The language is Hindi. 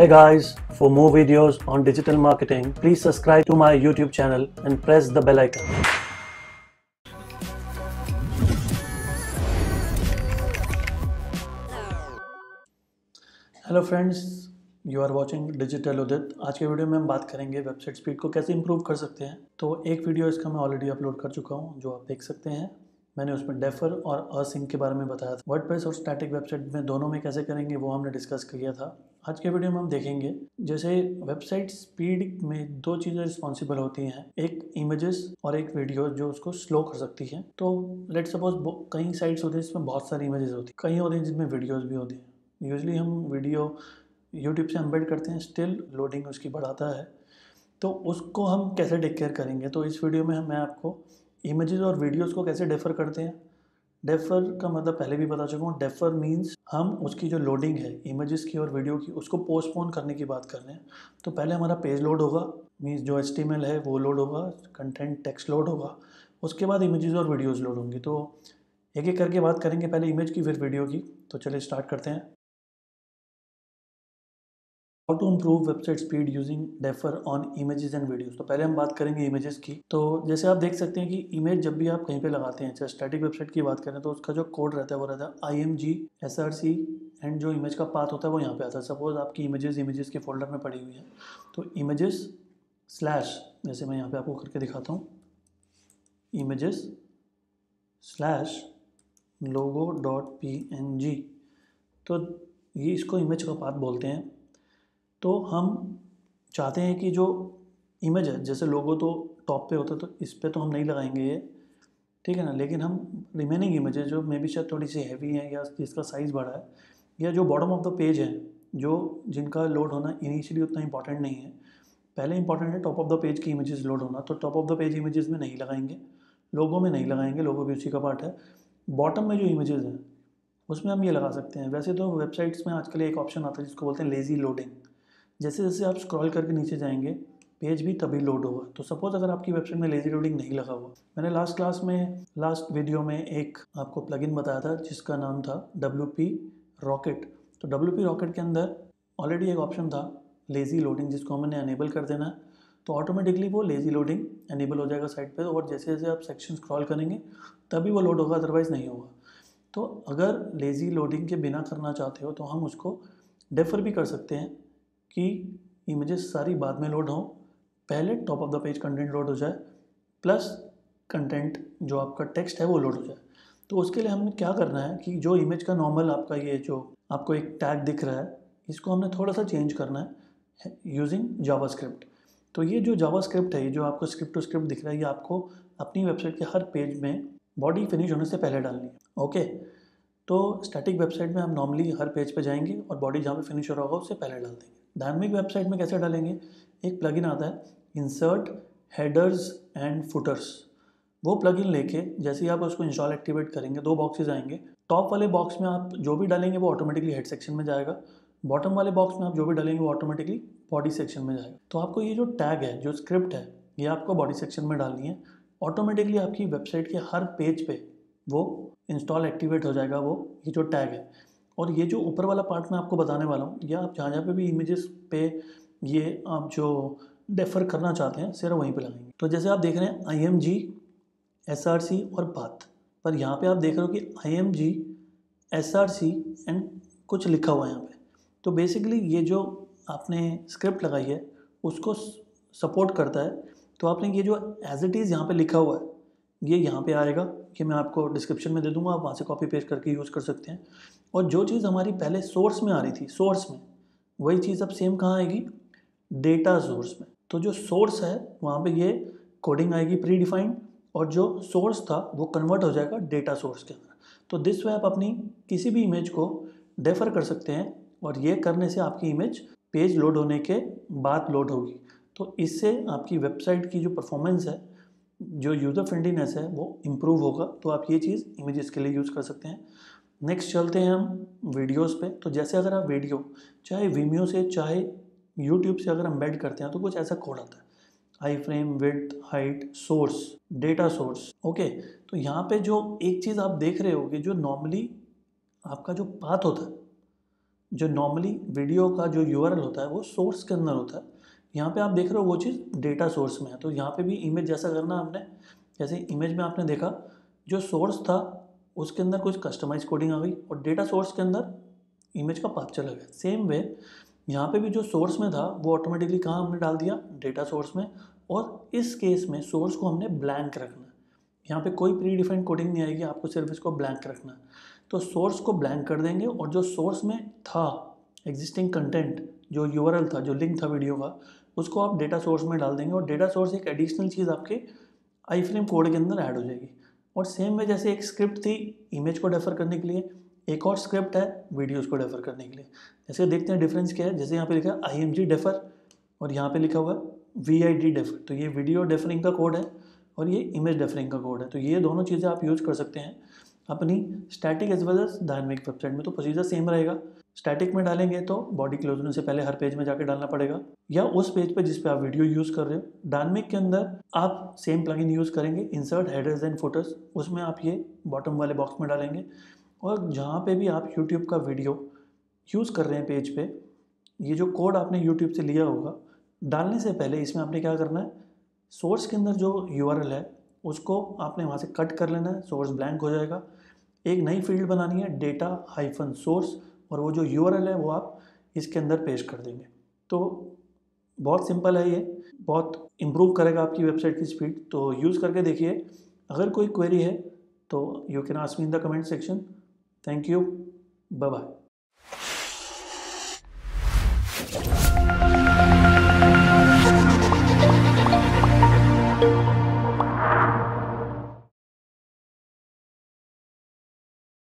Hey guys, for more videos on digital marketing, please subscribe to my YouTube channel and press the bell icon. Hello friends, you are watching digital Udit. आज के वीडियो में हम बात करेंगे वेबसाइट स्पीड को कैसे इंप्रूव कर सकते हैं। तो एक वीडियो इसका मैं ऑलरेडी अपलोड कर चुका हूं जो आप देख सकते हैं। मैंने उसमें डेफर और असिंक के बारे में बताया था। वर्डप्रेस और स्टैटिक वेबसाइट में दोनों में कैसे करेंगे वो हमने डिस्कस किया था। आज के वीडियो में हम देखेंगे जैसे वेबसाइट स्पीड में दो चीज़ें रिस्पॉन्सिबल होती हैं, एक इमेजेस और एक वीडियो जो उसको स्लो कर सकती है। तो लेट सपोज कई साइट्स होती हैं जिसमें बहुत सारी इमेजेस होती हैं, कई होती हैं जिसमें वीडियोज़ भी होती हैं। यूजली हम वीडियो यूट्यूब से एम्बेड करते हैं, स्टिल लोडिंग उसकी बढ़ाता है। तो उसको हम कैसे टेक केयर करेंगे, तो इस वीडियो में मैं आपको इमेजेस और वीडियोस को कैसे डेफर करते हैं। डेफर का मतलब पहले भी बता चुका हूँ। डेफर मीन्स हम उसकी जो लोडिंग है इमेजेस की और वीडियो की उसको पोस्टपोन करने की बात कर रहे हैं। तो पहले हमारा पेज लोड होगा, मीन्स जो HTML है वो लोड होगा, कंटेंट टेक्स्ट लोड होगा, उसके बाद इमेजेस और वीडियोस लोड होंगी। तो एक एक करके बात करेंगे, पहले इमेज की फिर वीडियो की। तो चलिए स्टार्ट करते हैं। How to improve website speed using defer on images and videos. तो पहले हम बात करेंगे इमेजेस की। तो जैसे आप देख सकते हैं कि इमेज जब भी आप कहीं पे लगाते हैं, चाहे स्टैटिक वेबसाइट की बात करें तो उसका जो कोड रहता है वो रहता है IMG SRC एंड जो इमेज का पाथ होता है वो यहाँ पे आता है। सपोज आपकी इमेजेस के फोल्डर में पड़ी हुई है, तो इमेजेस स्लैश, जैसे मैं यहाँ पे आपको करके दिखाता हूँ, इमेजेस स्लैश logo.png। तो ये इसको इमेज का पाथ बोलते हैं। तो हम चाहते हैं कि जो इमेज है, जैसे लोगो तो टॉप पे होता है तो इस पे तो हम नहीं लगाएंगे ये, ठीक है ना। लेकिन हम रिमेनिंग इमेजेस जो मे बी शायद थोड़ी सी हैवी है या जिसका साइज़ बड़ा है, या जो बॉटम ऑफ द पेज है, जो जिनका लोड होना इनिशियली उतना इंपॉर्टेंट नहीं है, पहले इंपॉर्टेंट है टॉप ऑफ द पेज की इमेजेस लोड होना, तो top of the page images में नहीं लगाएंगे, लोगो में नहीं लगाएंगे, लोगो भी उसी का पार्ट है। बॉटम में जो इमेजेस हैं उसमें हम ये लगा सकते हैं। वैसे तो वेबसाइट्स में आजकल एक ऑप्शन आता है जिसको बोलते हैं लेज़ी लोडिंग। जैसे जैसे आप स्क्रॉल करके नीचे जाएंगे पेज भी तभी लोड होगा। तो सपोज अगर आपकी वेबसाइट में लेज़ी लोडिंग नहीं लगा हुआ, मैंने लास्ट वीडियो में एक आपको प्लगइन बताया था जिसका नाम था WP रॉकेट। तो WP रॉकेट के अंदर ऑलरेडी एक ऑप्शन था लेज़ी लोडिंग, जिसको हमने अनेबल कर देना है। तो ऑटोमेटिकली वो लेज़ी लोडिंग अनेबल हो जाएगा साइट पर, और जैसे जैसे आप सेक्शन स्क्रॉल करेंगे तभी वो लोड होगा, अदरवाइज़ नहीं होगा। तो अगर लेज़ी लोडिंग के बिना करना चाहते हो तो हम उसको डेफर भी कर सकते हैं कि इमेजेस सारी बाद में लोड हों, पहले top of the page content load हो जाए, प्लस कंटेंट जो आपका टेक्स्ट है वो लोड हो जाए। तो उसके लिए हमें क्या करना है कि जो इमेज का नॉर्मल आपका ये जो आपको एक टैग दिख रहा है, इसको हमने थोड़ा सा चेंज करना है यूजिंग जावास्क्रिप्ट। तो ये जो जावास्क्रिप्ट है, ये जो आपको स्क्रिप्ट टू स्क्रिप्ट दिख रहा है, ये आपको अपनी वेबसाइट के हर पेज में बॉडी फिनिश होने से पहले डालनी है। ओके, तो स्टैटिक वेबसाइट में हम नॉर्मली हर पेज पे जाएंगे और बॉडी जहाँ पे फिनिश हो रहा होगा उससे पहले डाल देंगे। डायनामिक वेबसाइट में कैसे डालेंगे, एक प्लगइन आता है इंसर्ट हेडर्स एंड फुटर्स। वो प्लगइन लेके जैसे ही आप उसको इंस्टॉल एक्टिवेट करेंगे, दो बॉक्सेस आएंगे। टॉप वाले बॉक्स में आप जो भी डालेंगे वो ऑटोमेटिकली हेड सेक्शन में जाएगा, बॉटम वाले बॉक्स में आप जो भी डालेंगे वो ऑटोमेटिकली बॉडी सेक्शन में जाएगा। तो आपको ये जो टैग है, जो स्क्रिप्ट है, ये आपको बॉडी सेक्शन में डालनी है। ऑटोमेटिकली आपकी वेबसाइट के हर पेज पे वो इंस्टॉल एक्टिवेट हो जाएगा, वो ये जो टैग है। और ये जो ऊपर वाला पार्ट मैं आपको बताने वाला हूँ, या आप जहाँ जहाँ पे भी इमेजेस पे ये आप जो डेफर करना चाहते हैं सिर्फ वहीं पे लगाएंगे। तो जैसे आप देख रहे हैं IMG SRC और पाथ, पर यहाँ पे आप देख रहे हो कि IMG SRC एंड कुछ लिखा हुआ है यहाँ पे। तो बेसिकली ये जो आपने स्क्रिप्ट लगाई है उसको सपोर्ट करता है। तो आपने ये जो एज इट इज़ यहाँ पे लिखा हुआ है ये यहाँ पे आएगा, कि मैं आपको डिस्क्रिप्शन में दे दूंगा, आप वहाँ से कॉपी पेस्ट करके यूज़ कर सकते हैं। और जो चीज़ हमारी पहले सोर्स में आ रही थी, सोर्स में, वही चीज़ अब सेम कहाँ आएगी, डेटा सोर्स में। तो जो सोर्स है वहाँ पे ये कोडिंग आएगी प्री डिफाइंड, और जो सोर्स था वो कन्वर्ट हो जाएगा डेटा सोर्स के अंदर। तो दिस वे आप अपनी किसी भी इमेज को डेफर कर सकते हैं, और ये करने से आपकी इमेज पेज लोड होने के बाद लोड होगी। तो इससे आपकी वेबसाइट की जो परफॉर्मेंस है, जो यूज़र फ्रेंडलीनेस है, वो इम्प्रूव होगा। तो आप ये चीज़ इमेजेस के लिए यूज़ कर सकते हैं। नेक्स्ट चलते हैं हम वीडियोस पे। तो जैसे अगर आप वीडियो चाहे वीमियो से चाहे यूट्यूब से अगर एम्बेड करते हैं तो कुछ ऐसा कोड आता है, iframe, width, height, source, data source. Okay, तो यहाँ पे जो एक चीज़ आप देख रहे होगे, जो नॉर्मली आपका जो पाथ होता है जो नॉर्मली वीडियो का जो यूआरएल होता है वो सोर्स के अंदर होता है। यहाँ पे आप देख रहे हो वो चीज़ डेटा सोर्स में है। तो यहाँ पे भी इमेज जैसा करना हमने, जैसे इमेज में आपने देखा जो सोर्स था उसके अंदर कुछ कस्टमाइज कोडिंग आ गई और डेटा सोर्स के अंदर इमेज का पाथ चला गया। सेम वे यहाँ पे भी जो सोर्स में था वो ऑटोमेटिकली कहाँ हमने डाल दिया, डेटा सोर्स में। और इस केस में सोर्स को हमने ब्लैंक रखना है। यहाँ पे कोई प्री डिफाइंड कोडिंग नहीं आएगी, आपको सिर्फ इसको ब्लैंक रखना है। तो सोर्स को ब्लैंक कर देंगे और जो सोर्स में था एग्जिस्टिंग कंटेंट, जो यूआरएल था, जो लिंक था वीडियो का, उसको आप डेटा सोर्स में डाल देंगे और डेटा सोर्स एक एडिशनल चीज़ आपके आई फ्रेम कोड के अंदर ऐड हो जाएगी। और सेम में जैसे एक स्क्रिप्ट थी इमेज को डेफर करने के लिए, एक और स्क्रिप्ट है वीडियोस को डेफर करने के लिए। जैसे देखते हैं डिफरेंस क्या है। जैसे यहाँ पे लिखा है IMG डेफर और यहाँ पे लिखा हुआ है VID डेफर। तो ये वीडियो डेफरिंग का कोड है और ये इमेज डेफरिंग का कोड है। तो ये दोनों चीज़ें आप यूज़ कर सकते हैं अपनी static as well as dynamic website में। तो प्रोसीजर सेम रहेगा। स्टैटिक में डालेंगे तो बॉडी क्लोज होने से पहले हर पेज में जाके डालना पड़ेगा या उस पेज पे जिस पे आप वीडियो यूज़ कर रहे हो। डायनेमिक के अंदर आप सेम प्लगइन यूज़ करेंगे, इंसर्ट हेडर्स एंड फुटर्स, उसमें आप ये बॉटम वाले बॉक्स में डालेंगे। और जहाँ पे भी आप यूट्यूब का वीडियो यूज़ कर रहे हैं पेज पे, ये जो कोड आपने यूट्यूब से लिया होगा, डालने से पहले इसमें आपने क्या करना है, सोर्स के अंदर जो यूआरएल है उसको आपने वहाँ से कट कर लेना है, सोर्स ब्लैंक हो जाएगा। एक नई फील्ड बनानी है डेटा हाइफन सोर्स और वो जो यूआरएल है वो आप इसके अंदर पेस्ट कर देंगे। तो बहुत सिंपल है, ये बहुत इम्प्रूव करेगा आपकी वेबसाइट की स्पीड। तो यूज़ करके देखिए। अगर कोई क्वेरी है तो you can ask me in the comment section. Thank you, bye bye.